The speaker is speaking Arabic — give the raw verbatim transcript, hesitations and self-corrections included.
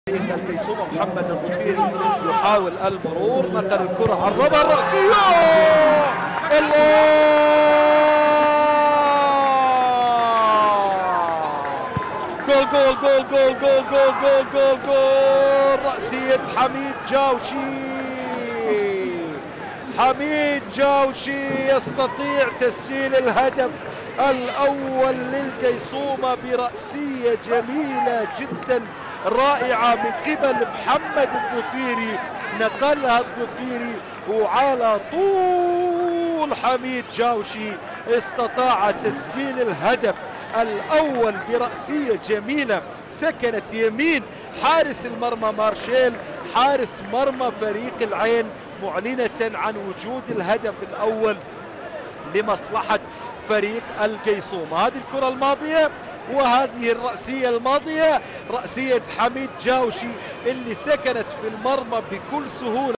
الكيسومة محمد الظفيري يحاول المرور، نقل الكرة على الربع الرأسية. الله! جول جول جول جول جول جول جول جول جول رأسية حميد جاوشي. حميد جاوشي يستطيع تسجيل الهدف الأول للكيسومة برأسية جميلة جدا رائعة من قبل محمد الظفيري، نقلها الظفيري وعلى طول حميد جاوشي استطاع تسجيل الهدف الأول برأسية جميلة سكنت يمين حارس المرمى مارشيل، حارس مرمى فريق العين، معلنة عن وجود الهدف الأول لمصلحة فريق الكيسومة. هذه الكرة الماضية وهذه الرأسية الماضية، رأسية حميد جاوشي اللي سكنت في المرمى بكل سهولة.